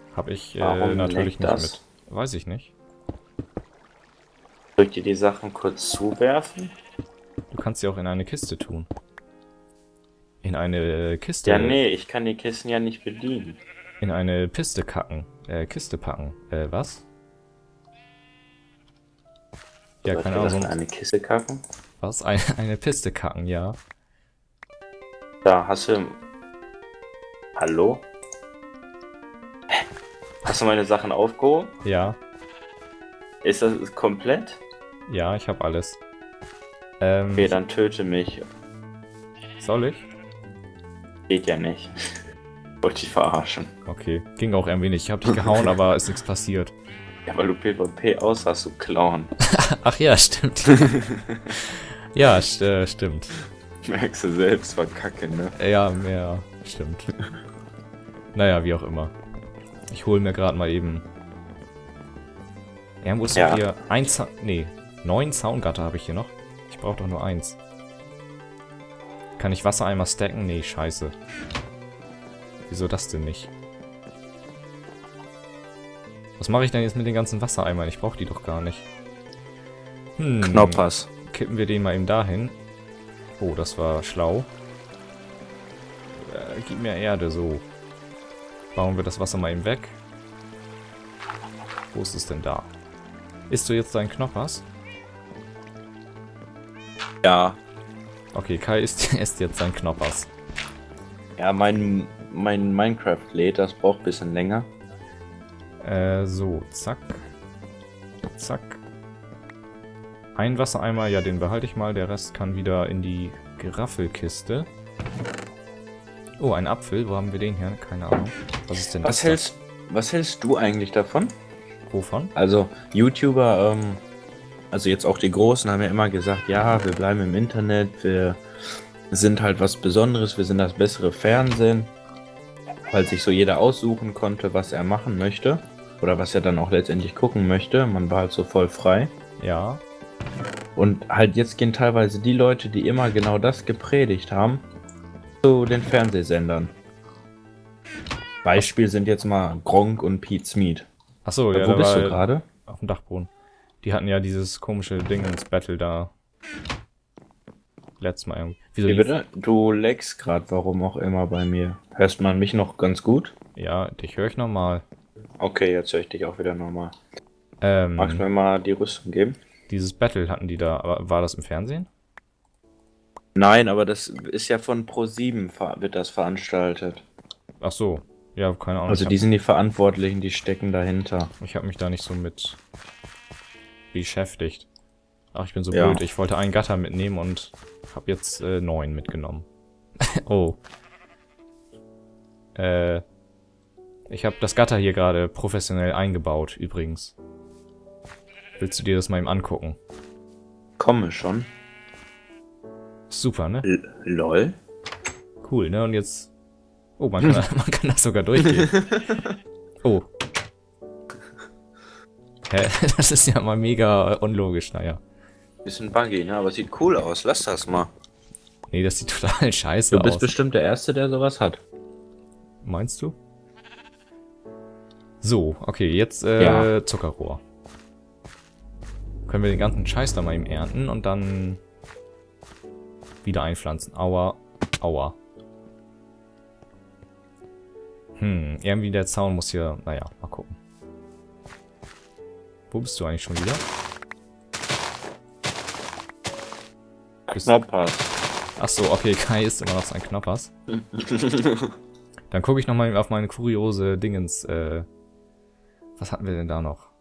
Habe ich Warum natürlich leckt nicht das? mit. Weiß ich nicht. Soll ich dir die Sachen kurz zuwerfen? Du kannst sie auch in eine Kiste tun. In eine Ja, Kiste. nee, ich kann die Kisten ja nicht bedienen. In eine Piste kacken. Kiste packen. Was? Ja, Soll ich keine dir Ahnung. das in eine Kiste kacken? Was? Eine Piste kacken, ja. Da hast du... Hallo? Hast du meine Sachen aufgehoben? Ja. Ist das komplett? Ja, ich habe alles. Okay, dann töte mich. Soll ich? Geht ja nicht. Wollte dich verarschen. Okay. Ging auch irgendwie nicht. Ich habe dich gehauen, aber ist nichts passiert. Ja, weil du PvP aus hast, du Clown. Ach ja, stimmt. Ja, stimmt. Merkst du selbst, verkacke, ne? Ja, mehr. Stimmt. Naja, wie auch immer. Ich hole mir gerade mal eben... Irgendwo ist doch hier 9 Zaungatter habe ich hier noch. Ich brauche doch nur 1. Kann ich Wassereimer stacken? Nee, scheiße. Wieso das denn nicht? Was mache ich denn jetzt mit den ganzen Wassereimern? Ich brauche die doch gar nicht. Knoppers. Kippen wir den mal eben dahin. Oh, das war schlau. Gib mir Erde, so. Bauen wir das Wasser mal eben weg. Wo ist es denn da? Isst du jetzt deinen Knoppers? Ja. Okay, Kai isst jetzt seinen Knoppers. Ja, mein Minecraft lädt, das braucht ein bisschen länger. So, zack. Zack. Ein Wassereimer, ja, den behalte ich mal. Der Rest kann wieder in die Geraffelkiste. Oh, ein Apfel. Wo haben wir den hier? Keine Ahnung. Was ist denn das? Was hältst du eigentlich davon? Wovon? Also, YouTuber, also jetzt auch die Großen haben ja immer gesagt, ja, wir bleiben im Internet, wir sind halt was Besonderes, wir sind das bessere Fernsehen, weil sich so jeder aussuchen konnte, was er machen möchte oder was er dann auch letztendlich gucken möchte. Man war halt so voll frei. Ja. Und halt jetzt gehen teilweise die Leute, die immer genau das gepredigt haben, zu den Fernsehsendern. Beispiel sind jetzt mal Gronkh und Pete Smith. Achso, ja, Wo da bist war du gerade? auf dem Dachboden. Die hatten ja dieses komische Ding ins Battle da. Letztes Mal irgendwie. Wieso Wie lief- bitte? Du laggst gerade, warum auch immer bei mir. Hörst man mich noch ganz gut? Ja, dich höre ich nochmal. Okay, jetzt höre ich dich auch wieder normal. Magst du mir mal die Rüstung geben? Dieses Battle hatten die da. Aber war das im Fernsehen? Nein, aber das ist ja von Pro7 wird das veranstaltet. Ach so. Ja, keine Ahnung. Also die sind die Verantwortlichen, die stecken dahinter. Ich habe mich da nicht so mit beschäftigt. Ach, ich bin so Ja. blöd. Ich wollte einen Gatter mitnehmen und habe jetzt 9 mitgenommen. Oh. Ich habe das Gatter hier gerade professionell eingebaut, übrigens. Willst du dir das mal eben angucken? Komme schon. Super, ne? LOL. Cool, ne? Und jetzt... Oh, man kann das sogar durchgehen. Oh. Hä? Das ist ja mal mega unlogisch, naja. Bisschen buggy, ne? Aber sieht cool aus. Lass das mal. Nee, das sieht total scheiße Du bist aus. bestimmt der Erste, der sowas hat. Meinst du? So, okay, jetzt Ja. Zuckerrohr. Können wir den ganzen Scheiß da mal eben ernten und dann wieder einpflanzen. Aua, aua. Irgendwie der Zaun muss hier... Naja, mal gucken. Wo bist du eigentlich schon wieder? Knoppers. Achso, okay, Kai ist immer noch sein Knoppers. Dann gucke ich nochmal auf meine kuriose Dingens. Was hatten wir denn da noch?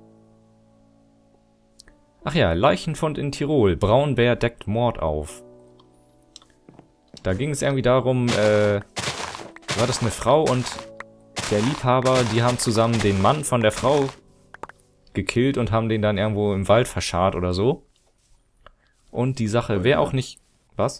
Ach ja, Leichenfund in Tirol. Braunbär deckt Mord auf. Da ging es irgendwie darum, war das eine Frau und der Liebhaber, die haben zusammen den Mann von der Frau gekillt und haben den dann irgendwo im Wald verscharrt oder so. Und die Sache wäre auch nicht... Was?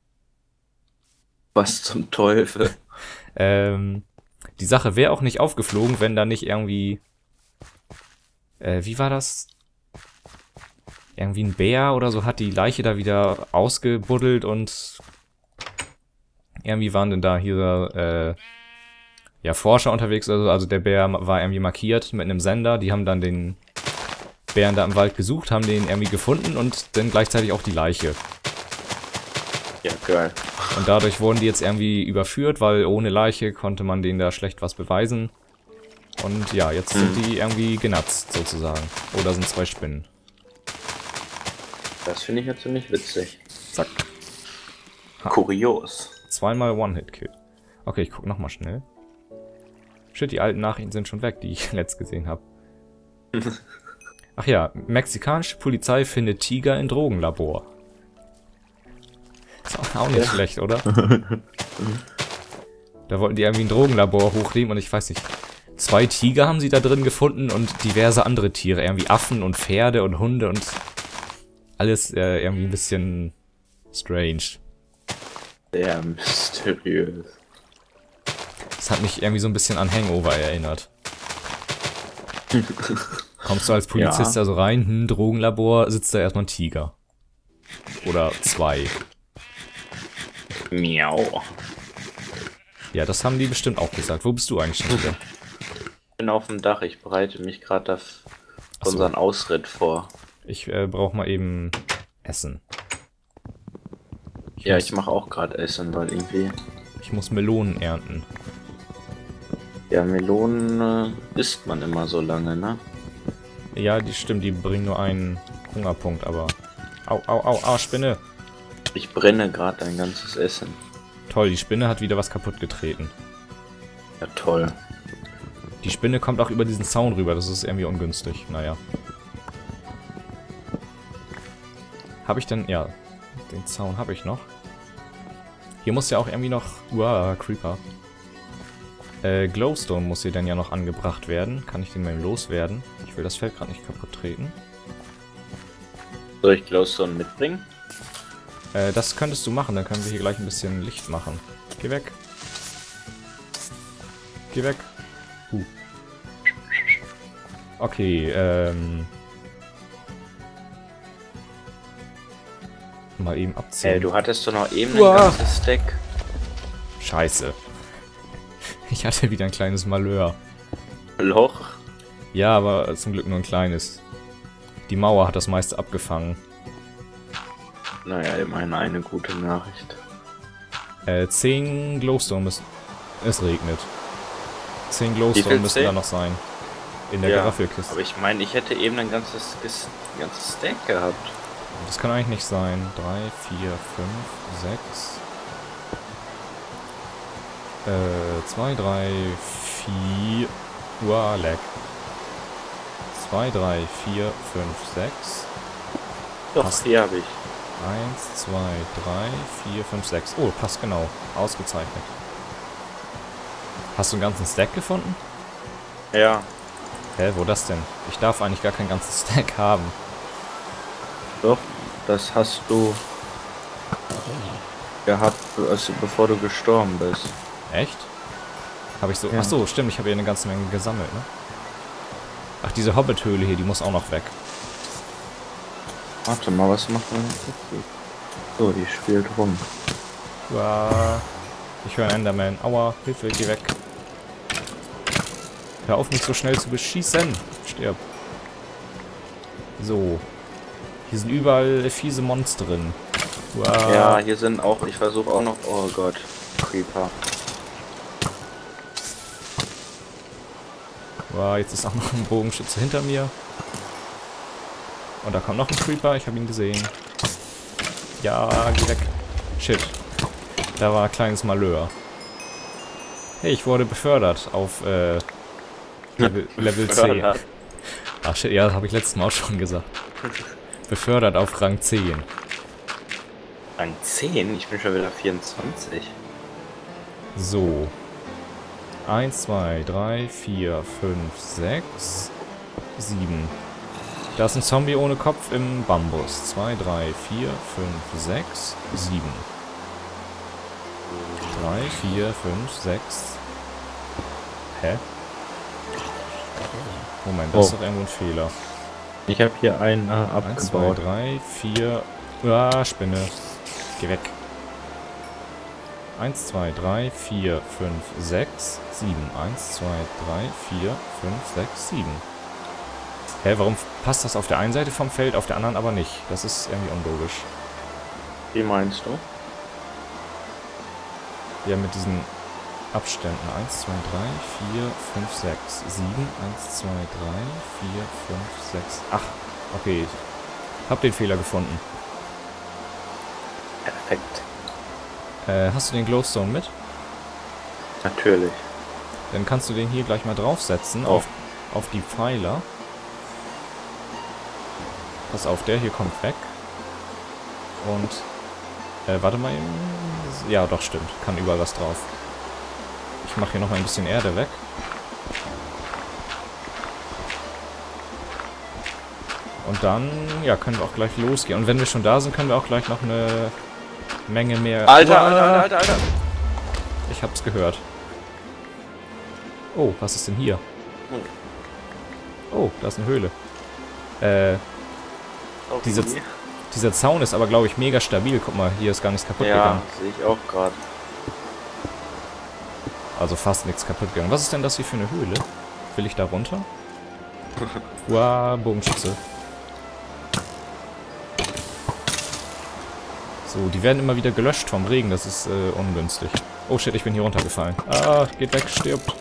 Was zum Teufel? Die Sache wäre auch nicht aufgeflogen, wenn da nicht irgendwie... wie war das? Irgendwie ein Bär oder so hat die Leiche da wieder ausgebuddelt und... Irgendwie waren denn da hier ja, Forscher unterwegs. Also der Bär war irgendwie markiert mit einem Sender. Die haben dann den Bären da im Wald gesucht, haben den irgendwie gefunden und dann gleichzeitig auch die Leiche. Ja, geil. Und dadurch wurden die jetzt irgendwie überführt, weil ohne Leiche konnte man denen da schlecht was beweisen. Und ja, jetzt sind die irgendwie genatzt, sozusagen. Oder sind 2 Spinnen. Das finde ich ja ziemlich witzig. Zack. Ha. Kurios. 2-mal One-Hit-Kill. Okay, ich gucke nochmal schnell. Shit, die alten Nachrichten sind schon weg, die ich letzt gesehen habe. Ach ja, mexikanische Polizei findet Tiger in Drogenlabor. Ist auch nicht schlecht, oder? Da wollten die irgendwie ein Drogenlabor hochnehmen und ich weiß nicht. 2 Tiger haben sie da drin gefunden und diverse andere Tiere. Irgendwie Affen und Pferde und Hunde und alles irgendwie ein bisschen strange. Sehr mysteriös. Das hat mich irgendwie so ein bisschen an Hangover erinnert. Kommst du als Polizist da so rein, Drogenlabor, sitzt da erstmal ein Tiger. Oder 2. Miau. Ja, das haben die bestimmt auch gesagt. Wo bist du eigentlich schon wieder? Ich bin auf dem Dach, ich bereite mich gerade auf unseren Ausritt vor. Ich brauche mal eben Essen. Ich mache auch gerade Essen, weil irgendwie... Ich muss Melonen ernten. Ja, Melonen isst man immer so lange, ne? Ja, die stimmt, die bringen nur einen Hungerpunkt, aber... Au, au, au, au, Spinne! Ich brenne gerade dein ganzes Essen. Toll, die Spinne hat wieder was kaputt getreten. Ja, toll. Die Spinne kommt auch über diesen Zaun rüber, das ist irgendwie ungünstig. Naja. Habe ich denn... Ja, den Zaun habe ich noch. Hier muss ja auch irgendwie noch... Uah, Creeper. Glowstone muss hier dann ja noch angebracht werden. Kann ich den mal loswerden? Ich will das Feld gerade nicht kaputt treten. Soll ich Glowstone mitbringen? Das könntest du machen, dann können wir hier gleich ein bisschen Licht machen. Geh weg. Geh weg. Okay, mal eben abziehen. Du hattest doch noch eben ein ganzes Stack. Scheiße. Ich hatte wieder ein kleines Malheur. Loch? Ja, aber zum Glück nur ein kleines. Die Mauer hat das meiste abgefangen. Naja, immerhin eine gute Nachricht. 10 Glowstone müssen... Es regnet. 10 Glowstone müssen da noch sein. In der Garaffelkiste. Aber ich meine, ich hätte eben ein ganzes Stack gehabt. Das kann eigentlich nicht sein. 3, 4, 5, 6... 2, 3, 4... Uah, lag. 2, 3, 4, 5, 6... Doch, passt. hier habe ich. 1, 2, 3, 4, 5, 6. Oh, passt genau. Ausgezeichnet. Hast du einen ganzen Stack gefunden? Ja. Hä, wo das denn? Ich darf eigentlich gar keinen ganzen Stack haben. Doch, das hast du gehabt, bevor du gestorben bist. Echt? Habe ich so... Ja. Achso, stimmt, ich habe hier eine ganze Menge gesammelt, ne? Ach, diese Hobbit-Höhle hier, die muss auch noch weg. Warte mal, was machen wir jetzt? So, die spielt rum. Uah. Ich höre einen Enderman. Aua, Hilfe, geh weg. Hör auf, mich so schnell zu beschießen. Stirb. So. Hier sind überall fiese Monster drin. Uah. Ja, hier sind auch, ich versuche auch noch, oh Gott, Creeper. Wow, jetzt ist auch noch ein Bogenschütze hinter mir. Und da kommt noch ein Creeper, ich habe ihn gesehen. Ja, geh weg. Shit. Da war ein kleines Malheur. Hey, ich wurde befördert auf Level 10. Ach shit, ja, das habe ich letztes Mal auch schon gesagt. Befördert auf Rang 10. Rang 10? Ich bin schon wieder 24. So. 1, 2, 3, 4, 5, 6, 7. Da ist ein Zombie ohne Kopf im Bambus. 2, 3, 4, 5, 6, 7. 3, 4, 5, 6. Hä? Moment, das ist doch irgendwo ein Fehler. Ich habe hier einen 1, 2, abgebaut. 3, 4. Ah, Spinne. Geh weg. 1, 2, 3, 4, 5, 6, 7. 1, 2, 3, 4, 5, 6, 7. Hä, warum passt das auf der einen Seite vom Feld, auf der anderen aber nicht? Das ist irgendwie unlogisch. Wie meinst du? Ja, mit diesen Abständen. 1, 2, 3, 4, 5, 6, 7. 1, 2, 3, 4, 5, 6. Ach, okay. Ich hab den Fehler gefunden. Perfekt. Hast du den Glowstone mit? Natürlich. Dann kannst du den hier gleich mal draufsetzen auf die Pfeiler. Pass auf, der hier kommt weg. Und, warte mal. Ja, doch, stimmt. Kann überall was drauf. Ich mache hier noch mal ein bisschen Erde weg. Und dann, ja, können wir auch gleich losgehen. Und wenn wir schon da sind, können wir auch gleich noch eine Menge mehr... Alter! Ich hab's gehört. Oh, was ist denn hier? Oh, da ist eine Höhle. Dieser Zaun ist aber, glaube ich, mega stabil. Guck mal, hier ist gar nichts kaputt gegangen. Ja, sehe ich auch gerade. Also fast nichts kaputt gegangen. Was ist denn das hier für eine Höhle? Will ich da runter? Wow, Bogenschütze. So, die werden immer wieder gelöscht vom Regen. Das ist ungünstig. Oh shit, ich bin hier runtergefallen. Ah, geht weg, stirbt.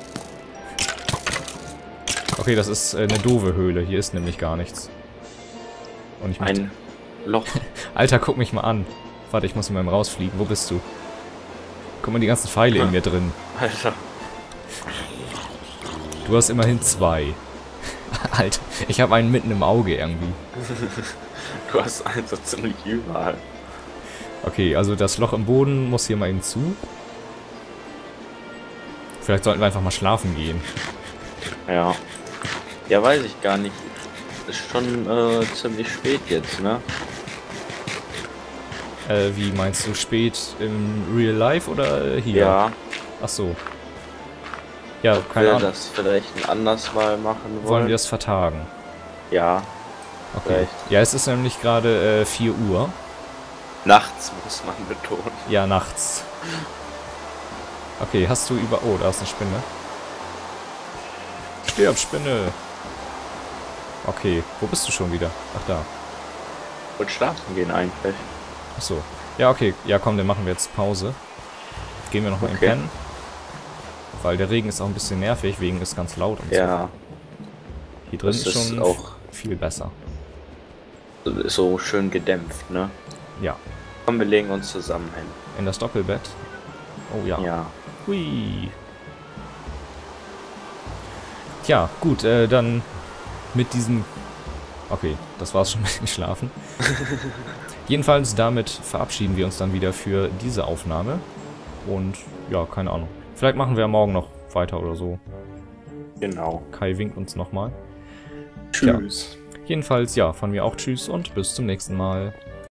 Okay, das ist eine doofe Höhle. Hier ist nämlich gar nichts. Und ich möchte... Ein Loch. Alter, guck mich mal an. Warte, ich muss mal rausfliegen. Wo bist du? Guck mal, die ganzen Pfeile in mir drin. Alter. Du hast immerhin 2. Alter, ich habe einen mitten im Auge irgendwie. Du hast einen so ziemlich überall. Okay, also das Loch im Boden muss hier mal eben zu. Vielleicht sollten wir einfach mal schlafen gehen. Ja. Ja, weiß ich gar nicht. Ist schon ziemlich spät jetzt, ne? Wie meinst du, spät im Real Life oder hier? Ja. Ach so. Ja, keine Wir Ahnung. das vielleicht ein anderes Mal machen wollen. Wollen wir das vertagen? Ja. Okay. Vielleicht. Ja, es ist nämlich gerade 4 Uhr. Nachts muss man betonen. Ja, nachts. Okay, hast du über... Oh, da ist eine Spinne. Stirb, Spinne! Okay, wo bist du schon wieder? Ach, da. Und schlafen gehen eigentlich. Ach so. Ja, okay. Ja, komm, dann machen wir jetzt Pause. Gehen wir noch mal in Okay. Pennen. Weil der Regen ist auch ein bisschen nervig, wegen ist ganz laut und so. Ja. Hier drin Das ist ist schon auch viel besser. so schön gedämpft, ne? Ja. Komm, wir legen uns zusammen hin. In das Doppelbett. Oh ja. Ja. Hui. Tja, gut, dann mit diesem... Okay, das war's schon mit dem Schlafen. Jedenfalls damit verabschieden wir uns dann wieder für diese Aufnahme. Und ja, keine Ahnung. Vielleicht machen wir morgen noch weiter oder so. Genau. Kai winkt uns nochmal. Tschüss. Jedenfalls, ja, von mir auch tschüss und bis zum nächsten Mal.